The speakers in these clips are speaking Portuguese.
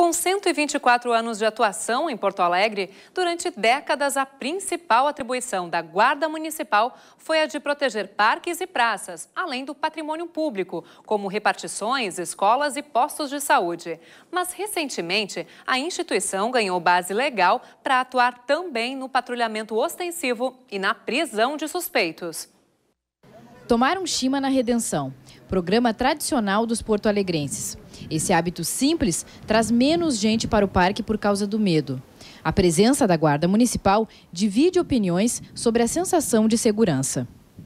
Com 124 anos de atuação em Porto Alegre, durante décadas a principal atribuição da Guarda Municipal foi a de proteger parques e praças, além do patrimônio público, como repartições, escolas e postos de saúde. Mas, recentemente, a instituição ganhou base legal para atuar também no patrulhamento ostensivo e na prisão de suspeitos. Tomar um chima na Redenção, programa tradicional dos porto-alegrenses. Esse hábito simples traz menos gente para o parque por causa do medo. A presença da Guarda Municipal divide opiniões sobre a sensação de segurança.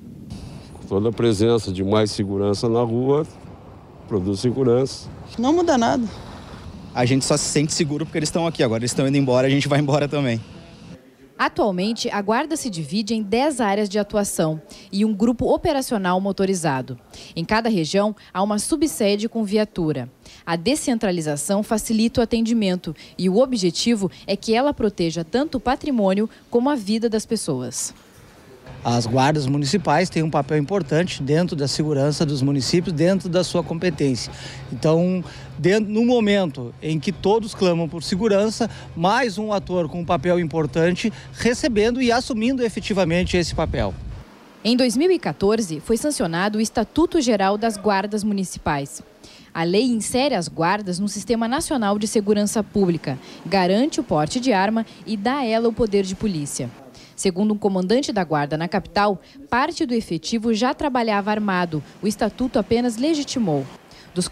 Toda a presença de mais segurança na rua produz segurança. Não muda nada. A gente só se sente seguro porque eles estão aqui. Agora eles estão indo embora, a gente vai embora também. Atualmente, a Guarda se divide em 10 áreas de atuação e um grupo operacional motorizado. Em cada região, há uma subsede com viatura. A descentralização facilita o atendimento e o objetivo é que ela proteja tanto o patrimônio como a vida das pessoas. As guardas municipais têm um papel importante dentro da segurança dos municípios, dentro da sua competência. Então, no momento em que todos clamam por segurança, mais um ator com um papel importante recebendo e assumindo efetivamente esse papel. Em 2014, foi sancionado o Estatuto Geral das Guardas Municipais. A lei insere as guardas no Sistema Nacional de Segurança Pública, garante o porte de arma e dá a ela o poder de polícia. Segundo um comandante da Guarda na capital, parte do efetivo já trabalhava armado. O Estatuto apenas legitimou. Dos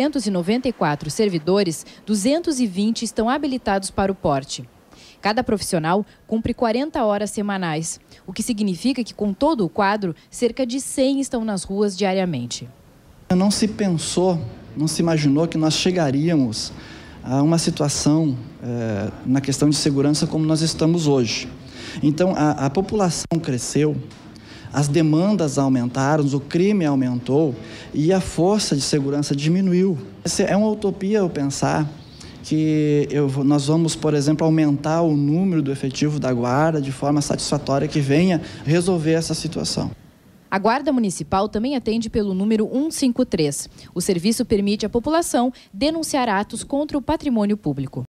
494 servidores, 220 estão habilitados para o porte. Cada profissional cumpre 40 horas semanais, o que significa que, com todo o quadro, cerca de 100 estão nas ruas diariamente. Não se pensou, não se imaginou que nós chegaríamos a uma situação na questão de segurança como nós estamos hoje. Então, a população cresceu, as demandas aumentaram, o crime aumentou e a força de segurança diminuiu. É uma utopia eu pensar que nós vamos, por exemplo, aumentar o número do efetivo da Guarda de forma satisfatória que venha resolver essa situação. A Guarda Municipal também atende pelo número 153. O serviço permite à população denunciar atos contra o patrimônio público.